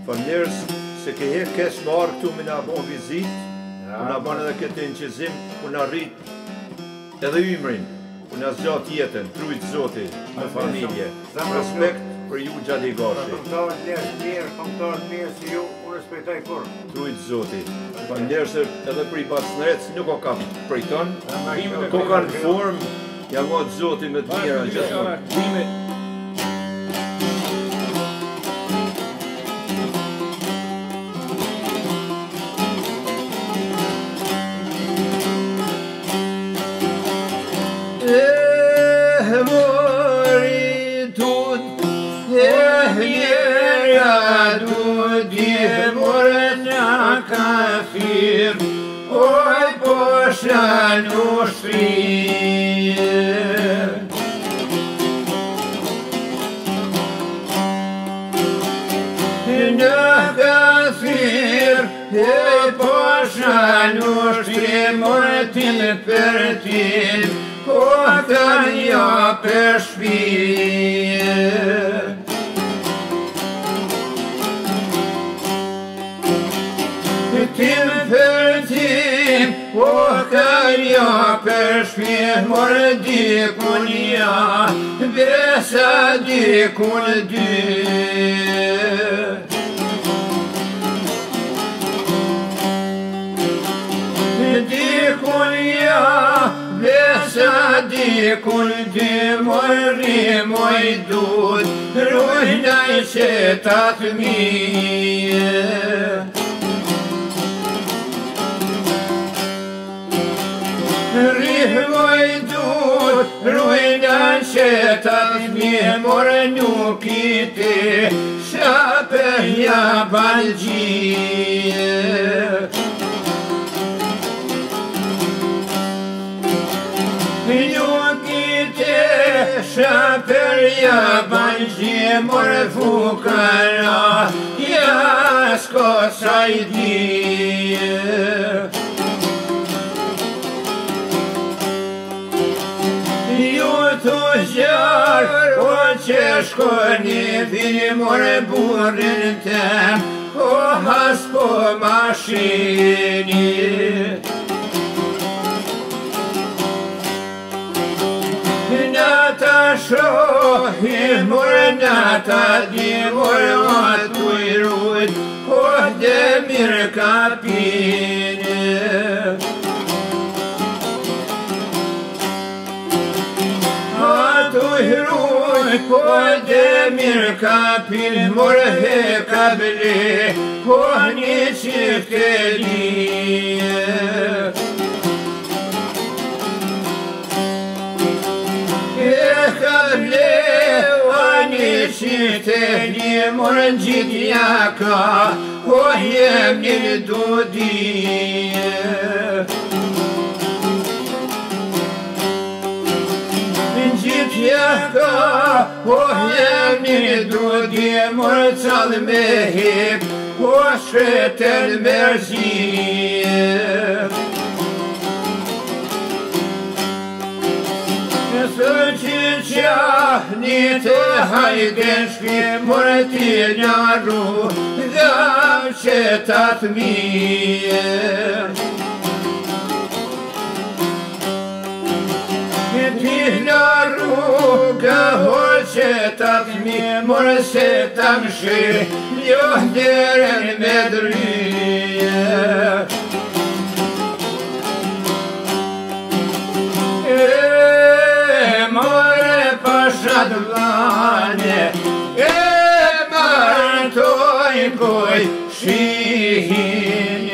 Van njerëz se ke herë kesh më arë këtu me na bon vizit, ku na ban edhe këtë inqizim, ku na rrit edhe ymrin, ku na zgjat jetën, trujt Zoti, me familje. Respekt për ju gjatë i gashi. Famtarët mirë si ju, unë respektoj kur. Trujt Zoti. Van njerëz edhe për i Bacnrec nuk o ka prej ton, ko kanë formë, ja mod Zoti me të mira gjithmonë. Kafir, oj pošalj uštrije. Na kafir, oj pošalj uštrije, moratin pertin, otan ja pešpije. Tim për tim, o karja për shpje, morë dikun ja, besa dikun dy. Dikun ja, besa dikun dy, morë moj dud, rujnaj që ta thmije. Rihmoj dut, rujnan që ta thmije, morë nuk i te, shapëja balgjie. Nuk i te, shapëja balgjie, morë fukara, jasko sajdie. Tuzjar, o që shkoni, vini more burin tem, o has po mashini. Nata shohi, more nata di, more atu i rujt, o demir kapini. Po demir kapil, morhe kabli, po një qifteliye. E kabli, o një qifteliye, morë gjitja ka, po jem një dudije. Jaka, po jem një dudje, morë qalë me hip, po shretel merzije. Së që qahni të hajden shpi, morë t'i njaru, dham që ta thmije. Rruga hoqe ta thmije, morë se ta mshi, jo deren me drije. Morë pashat vane, martoj koj shihin.